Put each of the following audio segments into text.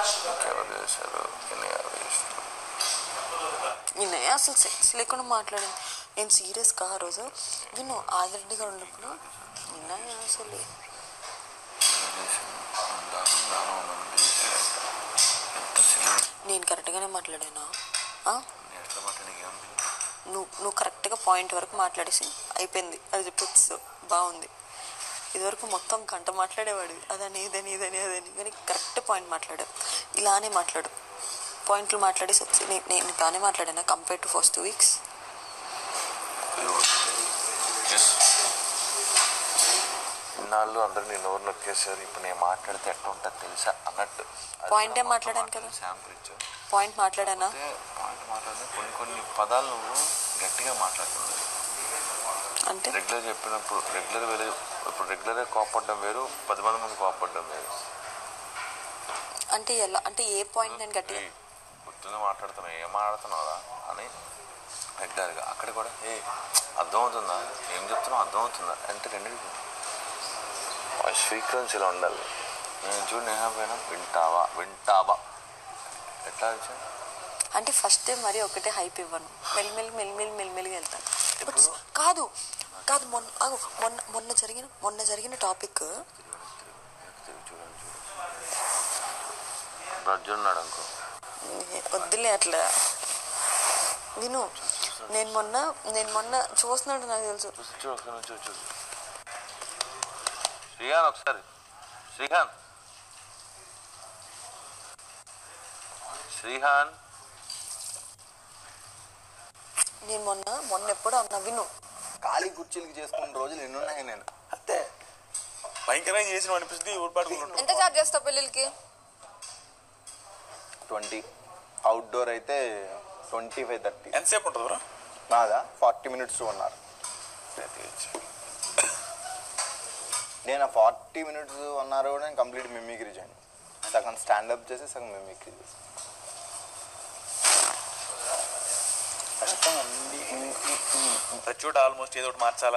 ఇంకెవరు చేశారు? వినయ్ అసలు సెన్స్ లేకుండా మాట్లాడింది. నేను సీరియస్గా ఆ రోజు విను ఆదిరెడ్డిగా ఉన్నప్పుడు వినయ్ అసలు నేను కరెక్ట్గానే మాట్లాడానా? నువ్వు కరెక్ట్గా పాయింట్ వరకు మాట్లాడేసి అయిపోయింది, అది చెప్పు బాగుంది. ఇదివరకు మొత్తం గంట మాట్లాడేవాడు, అదని ఇదని ఇదని అదని, కానీ కరెక్ట్ పాయింట్ మాట్లాడావు. ఇలానే మాట్లాడు, పాయింట్లు మాట్లాడేసి వచ్చి నేను బాగానే మాట్లాడానా కంపేర్ టు ఫస్ట్ 2 weeks. ఇన్నాళ్ళు అందరూ నేను నోరు నొక్కేసారు, ఇప్పుడు నేను మాట్లాడితే ఎట్లా ఉంటుంది తెలుసా అన్నట్టు. పాయింటే మాట్లాడాను కదా, శాంపుల్ ఇచ్చావు. పాయింట్ మాట్లాడానా? పాయింట్ మాట్లాడితే కొన్ని పదాలు నువ్వు గట్టిగా మాట్లాడుతున్నావు. అంటే రెగ్యులర్ చెప్పినప్పుడు ఇప్పుడు రెగ్యులర్గా కోపడడం వేరు, 10 మంది ముందు కోపడడం వేరు. అంటే ఎలా అంటే ఏ పాయింట్ నేను గట్టిగా గుర్తుగా మాట్లాడుతున్నావు, ఏం మాట్లాడుతున్నావురా అని రెగ్యులర్గా. అక్కడ కూడా అర్థమవుతుందా, ఏం చెప్తున్నావు అర్థమవుతుందా అంటే రెండింటికి వాయిస్ ఫ్రీక్వెన్సీలో ఉండాలి. నేను చూడు నేనైనా వింటావా ఎట్లా వచ్చా అంటే ఫస్ట్ టైం మరి ఒకటే హైప్ ఇవ్వను, మెల్లిమెల్లిగా వెళ్తాను. కాదు మొన్న జరిగిన టాపిక్ చూడన్నాడు అనుకో, వద్దులే అట్లా విను. నేను మొన్న చూస్తున్నాడు, నాకు తెలుసు. చూడు శ్రీహాన్, ఒకసారి శ్రీహాన్ నేను మొన్న ఎప్పుడు అన్నా విను, ఖాళీ కుర్చీలకి చేసుకున్న రోజులు ఎన్నున్నాయి. నేను అంతే భయంకరంగా చేసిన అనిపిస్తుంది. ఎంత చార్జ్ చేస్తావు పెళ్ళిళ్ళకి? 20. అవుట్డోర్ అయితే 25-30. ఎంతసేపు ఉంటుంది బ్రో? నాదా 40 minutes to 1 hour. నేను 40 minutes 1 hour కూడా నేను కంప్లీట్ మిమిక్రీ చేయను. సగం స్టాండప్ చేసి సగం మిమిక్రీ చేసి. ప్రతి ఆల్మోస్ట్ ఏదో ఒకటి మార్చాలా.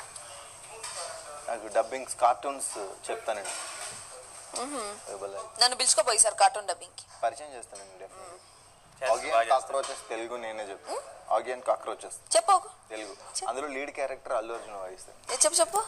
నాకు డబ్బింగ్స్ కార్టూన్స్ చెప్తానండి. నన్ను పిలుచుకోపోయి సార్ కార్టూన్ డబ్బింగ్కి పరిచయం చేస్తానండి. ఆగియన్ కాక్రోచెస్ తెలుగు నేనే చెప్తాను. ఆగియన్ కాక్రోచెస్ చెప్పు తెలుగు, అందులో లీడ్ క్యారెక్టర్ అల్లు అర్జున్ వాయిస్తాను. చెప్పు.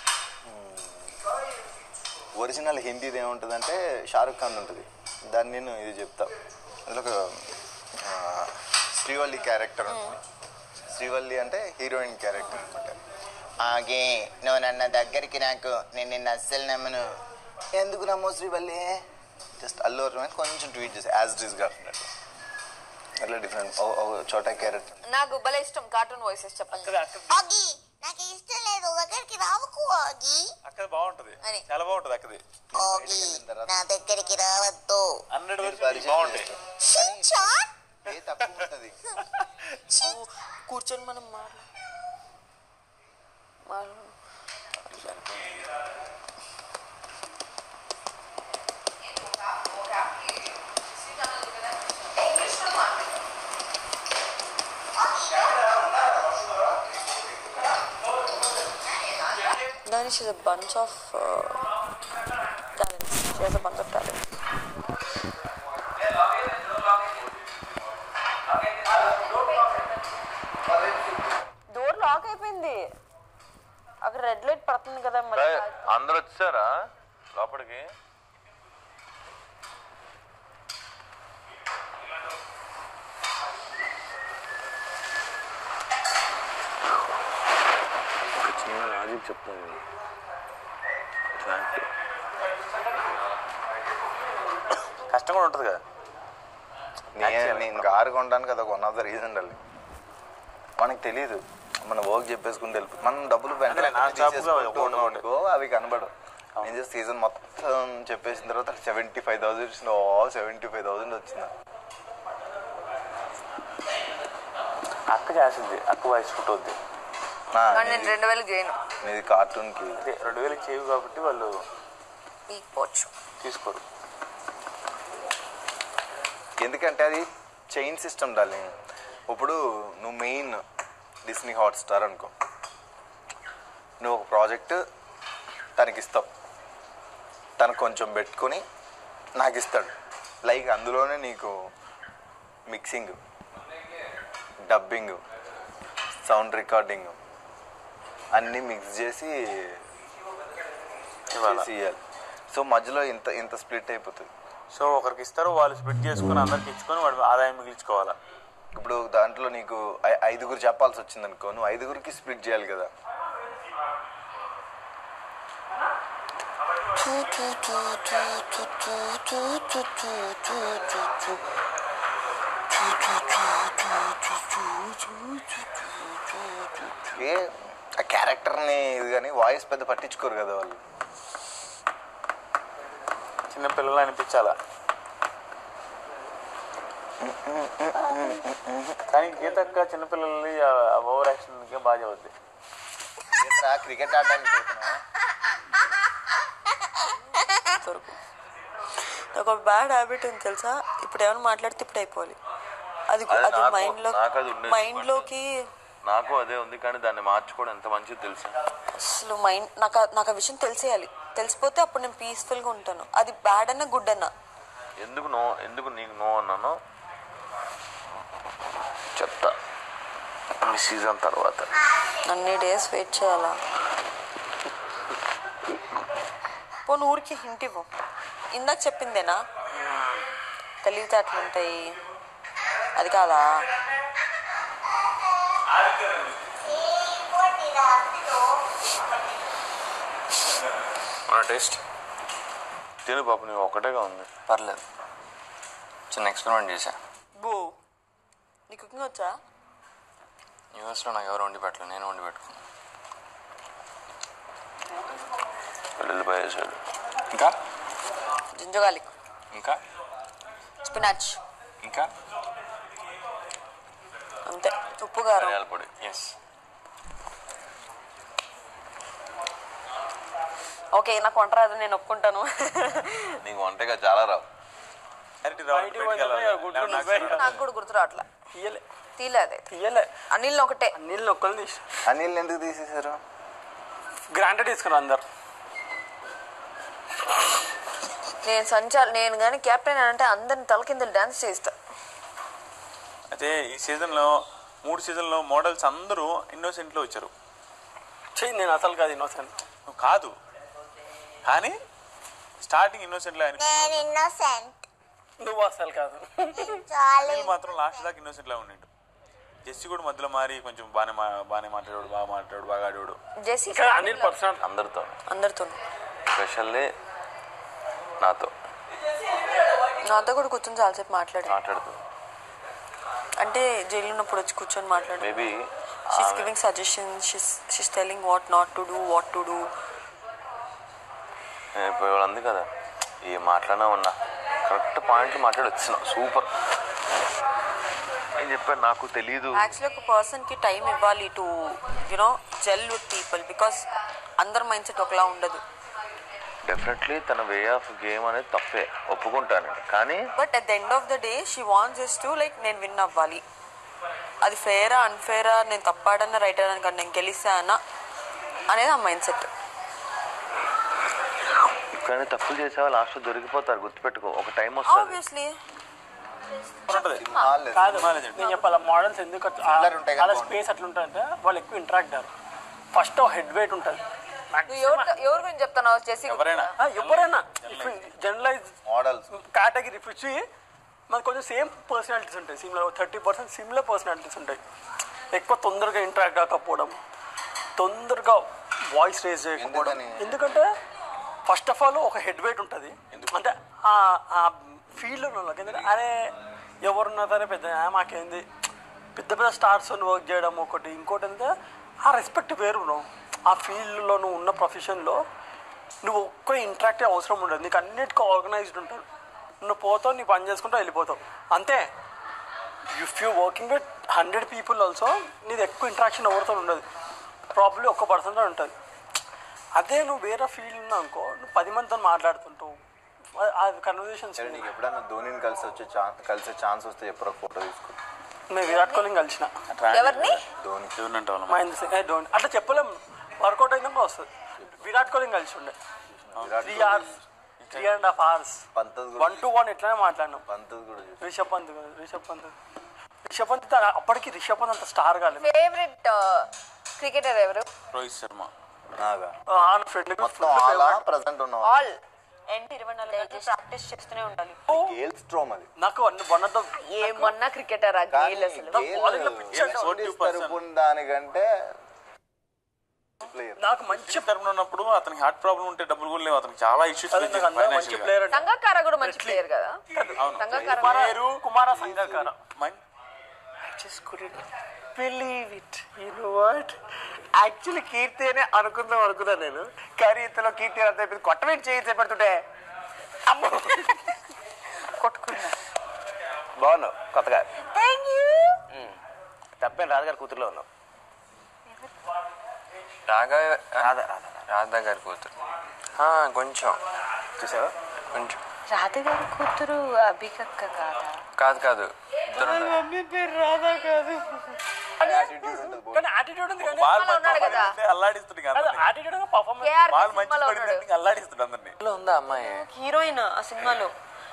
ఒరిజినల్ హిందీది ఏముంటుందంటే షారుఖ్ ఖాన్ ఉంటుంది, దాన్ని నేను ఇది చెప్తా. అందులో ఒక శ్రీవల్లి క్యారెక్టర్ ఉంటుంది. శ్రీవల్లి అంటే హీరోయిన్ క్యారెక్టర్ అనమాట. ఆగే నువ్వు నన్న దగ్గరికి నాకు నేను నిన్ను అస్సలు నమ్మను, ఎందుకు నమ్మో శ్రీవల్లి, జస్ట్ అల్లు అర్జున్ కొంచెం ట్వీట్ చేసి యాజ్ ఇట్ ఈస్ గా ఉన్నట్టు అట్లా డిఫరెంట్ చోటా క్యారెక్టర్. నాకు భలే ఇష్టం కార్టూన్ వాయిసెస్ చెప్పండి. నాకు ఇష్టం లేదు, దగ్గరికి రావకు ఆగి. అక్కడ బాగుంటది, చాలా బాగుంటది. అక్కది నా దగ్గరికి రావద్దు 100% బాగుంటాయి. తక్కువ ఉంటుంది. కూర్చొని మనం Danish is a bunch of talents. She has a bunch of talents. Door lock అయిపోయింది, అక్కడ రెడ్ లైట్ పడుతుంది కదా. అందరూ వచ్చారా లోపలికి? రాజీవ్ చెప్తాను, కష్టం కూడా ఉంటుంది కదా. నేను కారు కొనడానికి అది ఒక 1 of the reason ఉండాలి. మనకు తెలియదు, మన వర్క్ చెప్పేసుకుని తెలుపు, మనం డబ్బులు అనుకో అవి కనబడు. నేను చేసి సీజన్ మొత్తం చెప్పేసిన తర్వాత 75,000 వచ్చింది. 75,000 వచ్చిందా? అక్క చేస్తుంది, అక్క వాయిస్ ఫుట్ అవుద్ది. నేను 2,000 చేయను, ఇది కార్టూన్కి 2,000 చేయవు కాబట్టి వాళ్ళు తీసుకోరు. ఎందుకంటే అది చైన్ సిస్టమ్ డార్లింగ్. ఇప్పుడు నువ్వు మెయిన్ డిస్నీ హాట్స్టార్ అనుకో, నువ్వు ఒక ప్రాజెక్ట్ తనకి ఇస్తావు, తను కొంచెం పెట్టుకొని నాకు ఇస్తాడు, లైక్ అందులోనే నీకు మిక్సింగ్, డబ్బింగ్, సౌండ్ రికార్డింగ్ అన్నీ మిక్స్ చేసి ఇవ్వాలి. సో మధ్యలో ఇంత ఇంత స్ప్లిట్ అయిపోతుంది. సో ఒకరికి ఇస్తారు, వాళ్ళు స్ప్లిట్ చేసుకుని అందరికి ఇచ్చుకొని వాడు ఆదాయం మిగిల్చుకోవాలా. ఇప్పుడు దాంట్లో నీకు 5 చెప్పాల్సి వచ్చింది అనుకో, నువ్వు 5 స్ప్లిట్ చేయాలి కదా. ఆ క్యారెక్టర్ని ఇది కానీ వాయిస్ పెద్ద పట్టించుకోరు కదా వాళ్ళు. చిన్నపిల్లలు అనిపించాలా. కానీ గీతక్క చిన్నపిల్లల్ని ఓవర్ యాక్షన్కే బాగా చదువుద్ది. క్రికెట్ ఆడడానికి నాకు ఒక బ్యాడ్ హ్యాబిట్ ఉంది తెలుసా, ఇప్పుడు ఏమైనా మాట్లాడితే ఇప్పుడు అయిపోవాలి. అది మైండ్లోకి నాకు అదే ఉంది, కానీ దాన్ని మార్చుకోవడం ఎంత మంచిది తెలుసా. అసలు నాకు ఆ విషయం తెలిసేయాలి. తెలిసిపోతే అప్పుడు నేను పీస్ఫుల్గా ఉంటాను. అది బ్యాడ్ అన్నా గుడ్ అన్నా. ఎందుకు నీకు నో అన్నానో చెప్తా ఈ సీజన్ తర్వాత. అన్ని డేస్ వెయిట్ చేయాలా? పోను ఊరికి హింట్ ఇవ్వు. ఇందాక చెప్పిందేనా తెలివితే అట్లుంటాయి, అది కాదా? టేస్ట్ తిను పాప, నువ్వు ఒకటేగా ఉంది. పర్లేదు, చిన్న ఎక్స్పెరిమెంట్ చేశా. బో నీ కుకింగ్ వచ్చా? యూఎస్లో నాకు ఎవరు వండి పెట్టలేదు, నేను వండి పెట్టుకున్నాను. వెళ్ళిపోయి వేసాడు. ఇంకా జింజర్ గార్లిక్, ఇంకా స్పినాచ్, ఇంకా అంతే. ఉప్పు కారం, ధనియాల పొడి. ఎస్. ఓకే నాకు వంట రాదు, నేను ఒప్పుకుంటాను. నీకు వంటగా చాలా రావు. నాకు కూడా గుర్తు రావట్లా. తీయలే అనిల్ ఒకటే. అనిల్ ఒక్కరు తీసి అనిల్ ఎందుకు తీసేశారు? గ్రాంటెడ్ తీసుకున్నారు అందరు. నేను కానీ కెప్టెన్ అంటే అందరిని తల కింద డాన్స్ చేస్తా. అయితే ఈ సీజన్లో 3 సీజన్లో మోడల్స్ అందరూ ఇన్నోసెంట్లో వచ్చారు. చెయ్యి, నేను అసలు కాదు ఇన్నోసెంట్. నువ్వు కాదు, కానీ స్టార్టింగ్ ఇన్నోసెంట్లో నువ్వు అసలు కాదు. మాత్రం లాస్ట్ దాకా ఇన్నోసెంట్లో ఉండిండు. జెస్సీ కూడా మధ్యలో మారి కొంచెం బాగానే మాట్లాడాడు, బాగా ఆడాడు. జెస్సీ అనిల్ పర్సనల్ అందరితో స్పెషల్లీ నాతో కూడా కూర్చొని చాలాసేపు మాట్లాడుతూ అంటే జైలు ఉన్నప్పుడు వచ్చి కూర్చొని మాట్లాడు. Maybe she's giving suggestions, she's telling what not to do. ఇప్పుడు వాళ్ళు అంది కదా, ఏ మాట్లాడినా ఉన్నా కరెక్ట్ పాయింట్లు మాట్లాడి వచ్చినావు, సూపర్. నేను చెప్పాను నాకు తెలీదు. యాక్చువల్లీ ఒక పర్సన్కి టైం ఇవ్వాలి to gel with people, because అందరి మైండ్ సెట్ ఒకలా ఉండదు. డెఫినెట్లీ తన వే ఆఫ్ గేమ్ అనేది తప్పే, ఒప్పుకుంటాను. కానీ but at the end of the day she wants is to like నేను విన్ అవ్వాలి. అది ఫేరా అన్ఫేరా, నేను తప్పాడన్నా రైట్ అన్నా కానీ నేను గెలిస్తానా అనేది ఆ మైండ్ సెట్. కానీ తప్పులు చేసేవా లాస్ట్ దొరికిపోతారు, గుర్తుపెట్టుకో. ఒక టైం వస్తుంది. ఆబ్వియస్లీ కాదు, నేను చెప్పాలి మోడల్స్ ఎందుకు చాలా స్పేస్ అట్లా ఉంటాయంటే వాళ్ళు ఎక్కువ ఇంటరాక్ట్ అయ్యారు. ఫస్ట్ హెడ్ వెయిట్ ఉంటుంది. ఎవరి గురించి చెప్తాను చేసి ఎవరైనా జనరలైజ్ మోడల్స్ కేటగిరీ ఇచ్చి మనకు కొంచెం సేమ్ పర్సనాలిటీస్ ఉంటాయి. సిమిలర్ 30% సిమిలర్ పర్సనాలిటీస్ ఉంటాయి. ఎక్కువ తొందరగా ఇంటరాక్ట్ కాకపోవడం, తొందరగా వాయిస్ రేజ్ చేయకపోవడం. ఎందుకంటే ఫస్ట్ ఆఫ్ ఆల్ ఒక హెడ్ వెయిట్ ఉంటుంది. అంటే ఆ ఫీల్డ్లో ఎందుకంటే అరే ఎవరున్నా సరే పెద్ద మాకేంది, పెద్ద స్టార్స్ వర్క్ చేయడం ఒకటి. ఇంకోటి అంటే ఆ రెస్పెక్ట్ వేరు. నువ్వు ఆ ఫీల్డ్లో నువ్వు ఉన్న ప్రొఫెషన్లో నువ్వు ఒక్క ఇంటరాక్ట్ అవసరం ఉండదు. నీకు అన్నిటికీ ఆర్గనైజ్డ్ ఉంటుంది. నువ్వు పోతావు, నీ పని చేసుకుంటావు, వెళ్ళిపోతావు అంతే. If you working with 100 people also నీది ఎక్కువ ఇంటరాక్షన్ ఎవరితో ఉండదు. ప్రాబ్లీ 1% ఉంటుంది. అదే నువ్వు వేరే ఫీల్డ్ ఉన్నా అనుకో, నువ్వు 10 మందితో మాట్లాడుతుంటావు. అది కన్వర్జేషన్స్. నీకు ఎప్పుడన్నా ధోనిని కలిసే ఛాన్స్ వస్తే ఎప్పుడో ఫోటో తీసుకుంటా. నేను విరాట్ కోహ్లీని కలిసిన. ధోని మహేంద్ర సింగ్ ధోని అట్లా చెప్పలేం. వర్కౌట్ అయినాక వస్తుంది. విరాట్ కోహ్లీని కలిసి ఉండే 3 hours 3.5 hours పంతది 1-1 ఎట్లనే మాట్లాడినాం. పంతది కూడా రిషబ్ పంత్ అప్పటికి రిషబ్ పంత్ అంత స్టార్ కాలేదు. ఫేవరెట్ క్రికెటర్ ఎవరు? రోహిత్ శర్మ. నాగా ఫ్రెండ్ మొత్తం అలా ప్రెసెంట్ ఉన్నాం. ఆల్ ఎండ్ 24 గంటలు ప్రాక్టీస్ చేస్తూనే ఉండాలి. గేల్ స్ట్రోమ్ అది. నాకు వన్ ఆఫ్ ద ఏమన్నా క్రికెటర్ ఆ గేల్ అసలు bowling లో pitch అంటే దానికంటే ప్లేయర్ నాకు మంచి తరపున ఉన్నప్పుడు అతనికి హార్ట్ ప్రాబ్లం ఉంటే డబ్బులు కూడా లేవు. అతనికి చాలా ఇష్యూస్ మంచి ప్లేయర్. సంగకార కూడా మంచి ప్లేయర్ కదా. Sangakkara Kumara Sangakkara. I just couldn't believe it. You know what? Actually Keerthi అని అనుకున్నా నేను. కానీ ఇంతలో కీర్తి అంత అయిపోయింది. కొట్టమేంటి చేయి చేపడుతుంటే కొట్టుకున్నా. బాగున్నావు కొత్తగా. Thank you. తప్పేం రాజుగారి కూతురులో ఉన్నావు. రాధా గారి కూతురు కొంచెం చూసావా? కొంచెం రాధ గారి కూతురు అభికక్క కాదా? కాదు ఇద్దరు మమ్మీ పేరు రాధా కాదు. కానీ యాటిట్యూడ్ ఉంది. కానీ ఉన్నాడు కదా. అల్లాడిస్తుంది యాటిట్యూడ్ పర్ఫార్మెన్స్ వాళ్ళు మంచి పడిందంటే అల్లాడిస్తుంది అందరినీ. ఉందా అమ్మాయి? హీరోయిన్ ఆ సినిమాలో.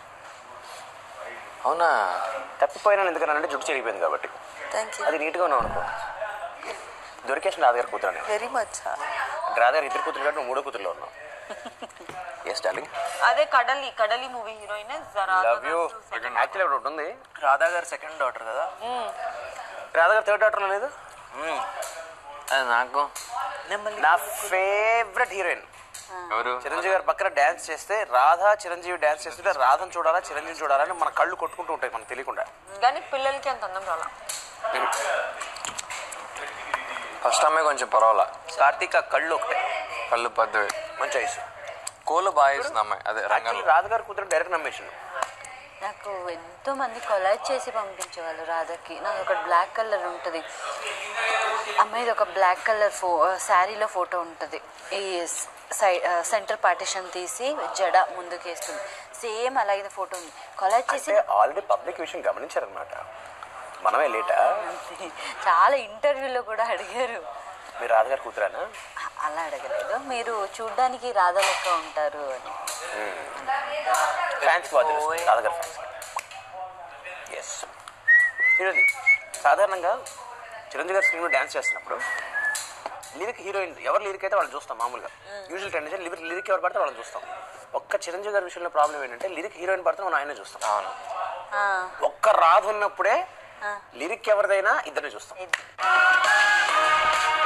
అవునా? తప్పిపోయినా ఎందుకనంటే జుట్టు చెరిగిపోయింది కాబట్టి. Thank you. అది నీట్గా ఉన్నావు అనుకో. దొరికేసిన రాజుగారి కూతురు అని. Very much. రాజుగారి ఇద్దరు కూతురు కాబట్టి నువ్వు 3వ కూతురులో ఉన్నావు. Yes darling. అదే Kadali movie heroine. Love you. Actually ఒకటి ఉంటుంది. రాధా గారి 2nd డాటర్ కదా. రాధా గారి 3rd డాటర్ లేదు. అది నాకు నా ఫేవరెట్ హీరోయిన్ ఎవరు? చిరంజీవి గారి పక్కన డాన్స్ చేస్తే రాధా చిరంజీవి డాన్స్ చేస్తుంటే రాధను చూడాలా చిరంజీవి చూడాలని మన కళ్ళు కొట్టుకుంటూ ఉంటాయి మనకు తెలియకుండా. కానీ పిల్లలకి అంత అందం రాలా. ఫస్ట్ అమ్మాయి కొంచెం పర్వాలా. కార్తీక కళ్ళు ఒకటే. కళ్ళు పెద్దవి. మంచి ఐస్. కోళ్ళు బాగా వేస్తుంది అమ్మాయి. అదే రంగంలో. రాధగారి కూతురు డైరెక్ట్ నమ్మేసిండు. నాకు ఎంతో మంది కొలాజ్ చేసి పంపించేవాళ్ళు రాధకి. నాకు ఒక బ్లాక్ కలర్ ఉంటుంది అమ్మాయిది. ఒక బ్లాక్ కలర్ శారీలో ఫోటో ఉంటుంది. ఈ సెంటర్ పార్టిషన్ తీసి జడ ముందుకేస్తుంది. సేమ్ అలాగే ఫోటో ఉంది. కొలాజ్ చేసి ఆల్రెడీ పబ్లిక్ విషయం గమనించారనమాట. మనమే లేటా? చాలా ఇంటర్వ్యూలో కూడా అడిగారు. మీరు రాధగారి కూతురానా? అలా అడగలేదు. మీరు చూడ్డానికి రాధా లెక్క ఉంటారు అని. ఫ్యాన్స్ బాగా తెలుస్తుంది రాధగారి ఫ్యాన్స్. ఎస్. హీరోది సాధారణంగా చిరంజీవి గారి స్క్రీన్లో డ్యాన్స్ చేస్తున్నప్పుడు లిరిక్ హీరోయిన్ ఎవరు లిరిక్ అయితే వాళ్ళని చూస్తాం మామూలుగా. యూజువల్ టెండెన్సీ లిరిక్ ఎవరు పడితే వాళ్ళని చూస్తాం. ఒక్క చిరంజీవి గారి విషయంలో ప్రాబ్లం ఏంటంటే లిరిక్ హీరోయిన్ పడితే మనం ఆయనే చూస్తాం. అవును. ఒక్క రాధ ఉన్నప్పుడే లిరిక్ ఎవరిదైనా ఇద్దరిని చూస్తాం.